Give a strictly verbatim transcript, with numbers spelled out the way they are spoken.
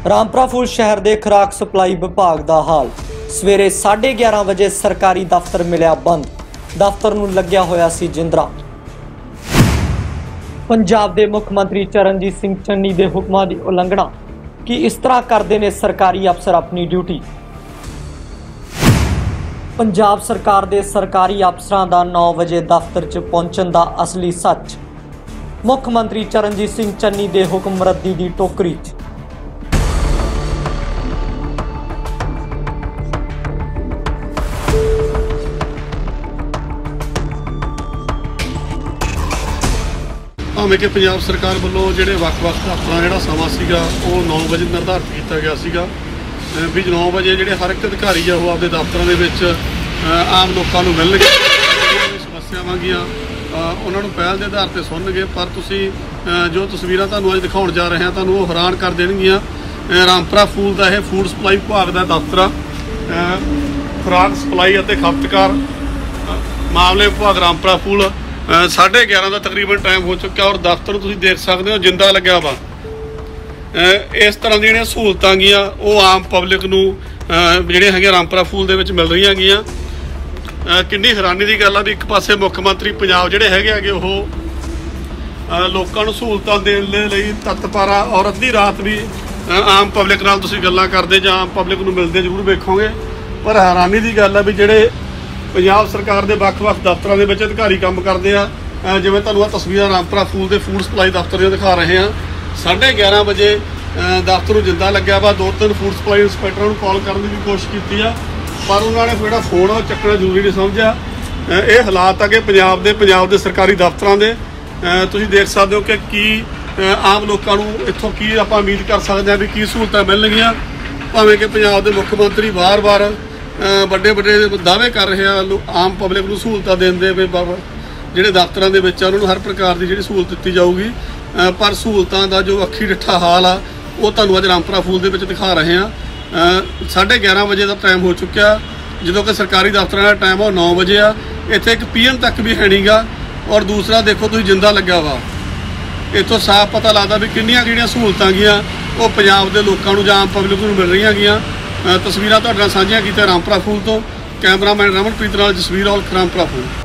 ਰਾਮਪੁਰਾ ਫੂਲ शहर के खुराक सप्लाई विभाग का हाल। सवेरे साढ़े ग्यारह बजे सरकारी दफ्तर मिलिया बंद। दफ्तर नूं लग्या होया सी जिंदरा। पंजाब के मुख मंत्री चरणजीत सिंह चन्नी के हुक्मां की उलंघना कि इस तरह करते ने सरकारी अफसर अपनी ड्यूटी। पंजाब सरकार के सरकारी अफसरां दा नौ बजे दफ्तर च पहुंचण दा असली सच। मुख मंत्री चरणजीत सिंह चन्नी के हुक्म रद्दी की टोकरी च। भावें कि पंजाब सरकार वालों जोड़े वक्-वक् दफ्तर जोड़ा समा सीगा वो नौ बजे निर्धारित किया गया सीगा भी नौ बजे जोड़े हर एक अधिकारी है वो अपने दफ्तर के आम लोगों को मिलणगे, समस्यावां गीਆਂ ਉਹਨਾਂ ਨੂੰ ਪਹਿਲ ਦੇ ਆਧਾਰ ਤੇ ਸੁਣਨਗੇ। ਪਰ ਤੁਸੀਂ ਜੋ ਤਸਵੀਰਾਂ ਤੁਹਾਨੂੰ ਅੱਜ ਦਿਖਾਉਣ ਜਾ ਰਹੇ ਹਾਂ ਤੁਹਾਨੂੰ ਉਹ ਹੈਰਾਨ ਕਰ ਦੇਣਗੀਆਂ। ਰਾਮਪੁਰਾ ਫੂਲ ਦਾ ਇਹ ਫੂਡ ਸਪਲਾਈ ਵਿਭਾਗ ਦਾ ਦਫ਼ਤਰ ਆ। ਖੁਰਾਕ ਸਪਲਾਈ ਅਤੇ ਖਪਤਕਾਰ ਮਾਮਲੇ ਵਿਭਾਗ ਰਾਮਪੁਰਾ ਫੂਲ साढ़े ग्यारह का तकरीबन टाइम हो चुका और दफ्तर तुसीं देख सकते हो जिंदा लग्या वा। इस तरह दी जिहड़ियां सहूलतां गीਆਂ वो आम पब्लिक नूं जिहड़ियां हैगियां रामपुरा फूल दे विच मिल रहीआं गीਆਂ। किन्नी हैरानी की गल आ भी एक पासे मुख मंत्री पंजाब जिहड़े हैगे हैगे वो लोकां नूं सहूलतां देण दे लई तत्पर आ और अद्धी रात भी आम पब्लिक नाल तुसीं गल्लां करदे जां आम पब्लिक नूं मिलदे जरूर वेखोगे। पर हैरानी की गल आ भी जिहड़े पंजाब सरकार के ਵੱਖ-ਵੱਖ दफ्तर के अधिकारी काम करते हैं जिवें तुहानूं आ तस्वीरां रामपुरा फूल के फूड सप्लाई दफ्तर दी दिखा रहे हैं। साढ़े ग्यारह बजे दफ्तर जिंदा लग्या वा। दो तीन फूड सप्लाई इंस्पैक्टरां नूं कॉल करने की भी कोशिश की है पर उन्होंने जिहड़ा फोन आ चक्कना जरूरी नहीं समझा। ये हालात आ कि पंजाब के पंजाब के सरकारी दफ्तरां दे तुसीं देख सकते हो कि की आम लोगों नूं इत्थों की आपां उम्मीद कर सकते हैं भी की सहूलतां मिलणगीਆਂ। भावें कि पंजाब के मुख मंत्री बार बार ਵੱਡੇ ਵੱਡੇ ਦਾਅਵੇ ਕਰ ਰਹੇ ਆ ਆਮ ਪਬਲਿਕ ਨੂੰ ਸਹੂਲਤਾਂ ਦੇਣ ਦੇ ਵੀ ਜਿਹੜੇ ਦਫ਼ਤਰਾਂ ਦੇ ਵਿੱਚ ਉਹਨਾਂ ਨੂੰ ਹਰ ਪ੍ਰਕਾਰ ਦੀ ਜਿਹੜੀ ਸਹੂਲਤ ਦਿੱਤੀ ਜਾਊਗੀ। ਪਰ ਸਹੂਲਤਾਂ ਦਾ ਜੋ ਅੱਖੀ ਡਿੱਠਾ ਹਾਲ ਆ ਉਹ ਤੁਹਾਨੂੰ ਅੱਜ ਰਾਮਪੁਰਾ ਫੂਲ ਦੇ ਵਿੱਚ ਦਿਖਾ ਰਹੇ ਆ। ਸਾਢੇ ਗਿਆਰਾਂ ਵਜੇ ਦਾ ਟਾਈਮ ਹੋ ਚੁੱਕਿਆ ਜਦੋਂ ਕਿ ਸਰਕਾਰੀ ਦਫ਼ਤਰਾਂ ਦਾ ਟਾਈਮ ਆ ਨੌ ਵਜੇ ਆ। ਇੱਥੇ ਇੱਕ ਪੀਐਨ ਤੱਕ ਵੀ ਹੈ ਨਹੀਂਗਾ ਔਰ ਦੂਸਰਾ ਦੇਖੋ ਤੁਸੀਂ ਜਿੰਦਾ ਲੱਗਿਆ ਵਾ। ਇੱਥੋਂ ਸਾਫ਼ ਪਤਾ ਲੱਗਦਾ ਵੀ ਕਿੰਨੀਆਂ ਕਿਹੜੀਆਂ ਸਹੂਲਤਾਂ ਗੀਆਂ ਉਹ ਪੰਜਾਬ ਦੇ ਲੋਕਾਂ ਨੂੰ ਜਾਂ ਆਮ ਪਬਲਿਕ ਨੂੰ ਮਿਲ ਰਹੀਆਂ ਗੀਆਂ। तस्वीरां तुहाडे नाल साझीਆਂ कीਤੀਆਂ रामपुरा फूल तो। कैमरामैन रमनप्रीत नाल जसवीर औल रामपुरा फूल।